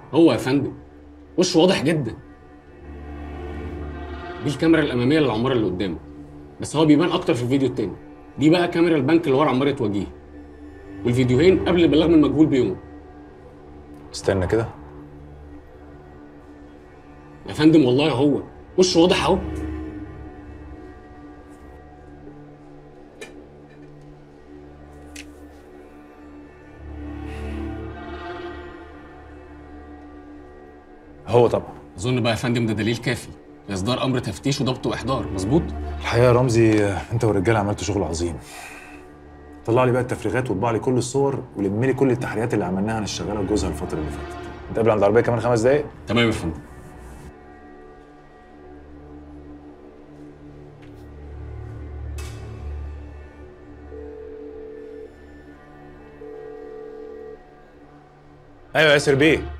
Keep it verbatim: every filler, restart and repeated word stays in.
هو يا فندم، وشه واضح جدا. دي الكاميرا الاماميه للعماره اللي قدامه، بس هو بيبان اكتر في الفيديو التاني. دي بقى كاميرا البنك اللي ورا عماره وجيه، والفيديوهين قبل البلاغ من المجهول بيوم. استنى كده. يا فندم والله هو وشه واضح اهو. هو طبعا. اظن بقى يا فندم ده دليل كافي لاصدار امر تفتيش وضبط واحضار، مظبوط؟ الحقيقه يا رمزي، آه، انت والرجاله عملتوا شغل عظيم. طلع لي بقى التفريغات واطبع لي كل الصور ولم لي كل التحريات اللي عملناها عن الشغاله وجوزها الفتره اللي فاتت. نتقابل عند العربيه كمان خمس دقايق. تمام يا فندم. ايوه يا ياسر بيه.